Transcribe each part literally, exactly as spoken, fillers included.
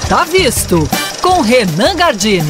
Tá visto, com Renan Gardini.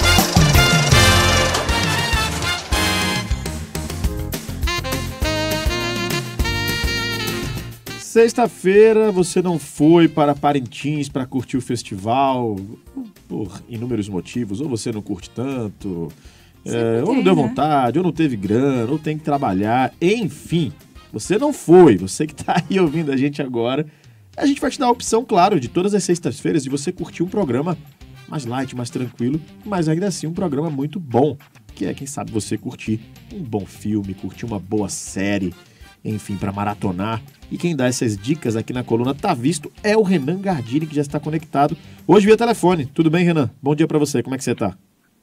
Sexta-feira você não foi para Parintins para curtir o festival por inúmeros motivos, ou você não curte tanto, é, ou não deu vontade, ou não teve grana, ou tem que trabalhar, enfim, você não foi, você que está aí ouvindo a gente agora, a gente vai te dar a opção, claro, de todas as sextas-feiras de você curtir um programa mais light, mais tranquilo, mas ainda assim um programa muito bom, que é, quem sabe, você curtir um bom filme, curtir uma boa série, enfim, para maratonar. E quem dá essas dicas aqui na coluna Tá Visto é o Renan Gardini, que já está conectado hoje via telefone. Tudo bem, Renan? Bom dia para você, como é que você tá?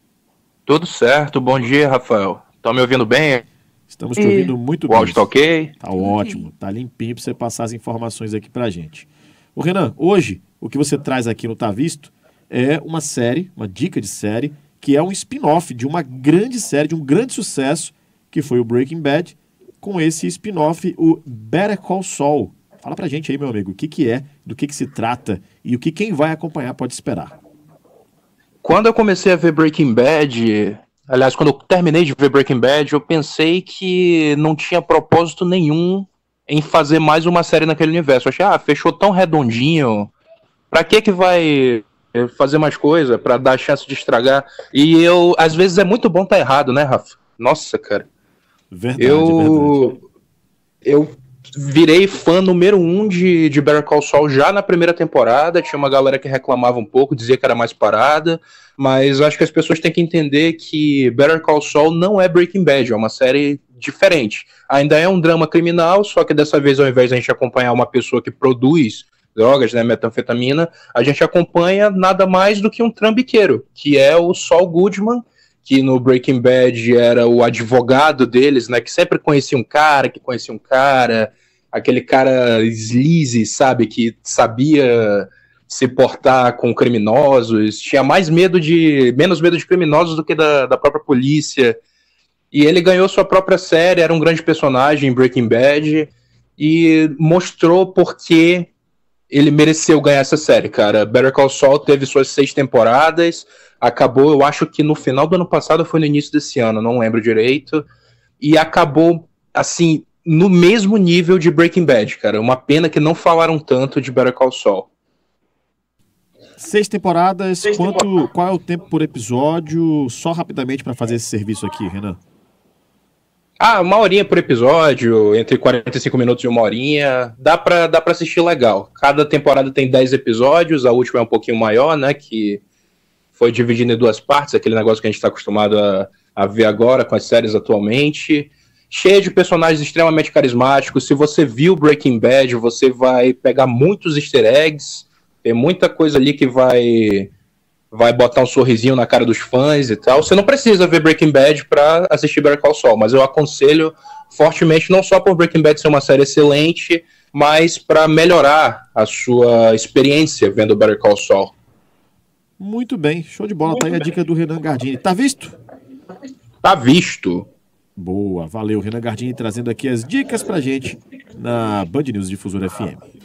Tudo certo, bom dia, Rafael. Estão me ouvindo bem? Estamos te ouvindo muito bem. O áudio tá ok? Tá ótimo, tá limpinho para você passar as informações aqui pra gente. Ô Renan, hoje o que você traz aqui no Tá Visto é uma série, uma dica de série, que é um spin-off de uma grande série, de um grande sucesso, que foi o Breaking Bad, com esse spin-off, o Better Call Saul. Fala pra gente aí, meu amigo, o que que é, do que que se trata e o que quem vai acompanhar pode esperar. Quando eu comecei a ver Breaking Bad, aliás, quando eu terminei de ver Breaking Bad, eu pensei que não tinha propósito nenhum em fazer mais uma série naquele universo. Eu achei, ah, fechou tão redondinho, pra que que vai fazer mais coisa, pra dar chance de estragar? E eu, às vezes é muito bom tá errado, né, Rafa? Nossa, cara. Verdade, eu, verdade. Eu virei fã número um de, de Better Call Saul já na primeira temporada. Tinha uma galera que reclamava um pouco, dizia que era mais parada, mas eu acho que as pessoas têm que entender que Better Call Saul não é Breaking Bad, é uma série diferente. Ainda é um drama criminal, só que dessa vez, ao invés de a gente acompanhar uma pessoa que produz drogas, né, metanfetamina, a gente acompanha nada mais do que um trambiqueiro, que é o Saul Goodman, que no Breaking Bad era o advogado deles, né, que sempre conhecia um cara, que conhecia um cara, aquele cara sleazy, sabe, que sabia se portar com criminosos, tinha mais medo de, menos medo de criminosos do que da, da própria polícia, e ele ganhou sua própria série, era um grande personagem em Breaking Bad, e mostrou por que ele mereceu ganhar essa série, cara. Better Call Saul teve suas seis temporadas, acabou, eu acho que no final do ano passado ou foi no início desse ano, não lembro direito, e acabou, assim, no mesmo nível de Breaking Bad, cara. Uma pena que não falaram tanto de Better Call Saul. Seis temporadas, Seis quanto, temporadas. Qual é o tempo por episódio? Só rapidamente para fazer esse serviço aqui, Renan. Ah, uma horinha por episódio, entre quarenta e cinco minutos e uma horinha, dá pra, dá pra assistir legal. Cada temporada tem dez episódios, a última é um pouquinho maior, né, que foi dividido em duas partes, aquele negócio que a gente tá acostumado a, a ver agora com as séries atualmente. Cheia de personagens extremamente carismáticos. Se você viu Breaking Bad, você vai pegar muitos easter eggs, tem muita coisa ali que vai... vai botar um sorrisinho na cara dos fãs e tal. Você não precisa ver Breaking Bad pra assistir Better Call Saul, mas eu aconselho fortemente, não só por Breaking Bad ser uma série excelente, mas para melhorar a sua experiência vendo Better Call Saul. Muito bem, show de bola. Muito tá aí bem. A dica do Renan Gardini. Tá visto? Tá visto. Boa, valeu. Renan Gardini trazendo aqui as dicas pra gente na Band News Difusora F M.